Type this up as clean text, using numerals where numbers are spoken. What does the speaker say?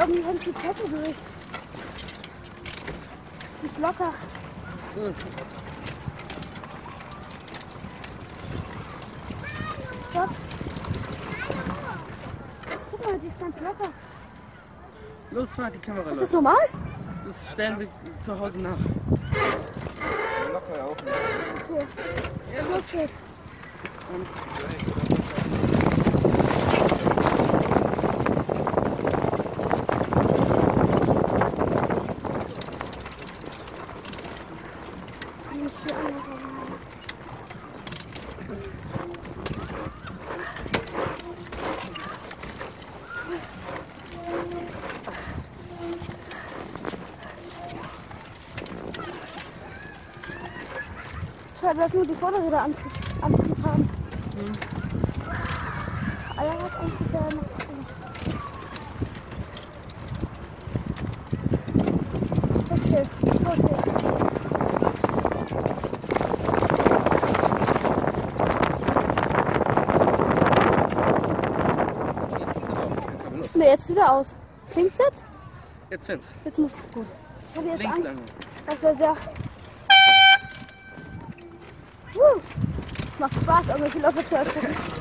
haben die ganze Kette durch. Die ist locker. Stopp. Guck mal, die ist ganz locker. Los, fahr die Kamera Ist los. das normal? Das stellen wir zu Hause nach. Locker auch nicht. Okay. Ja, los jetzt. Schade, dass nur die Vorderräder Antrieb haben. Allradantrieb wäre noch cool. Okay, okay. Ne, jetzt wieder aus. Klingt's jetzt? Jetzt fällt's. Jetzt muss gut. Ich hatte jetzt Links Angst. lang. Das wäre sehr. Es macht Spaß, irgendwelche Leute zu erschrecken.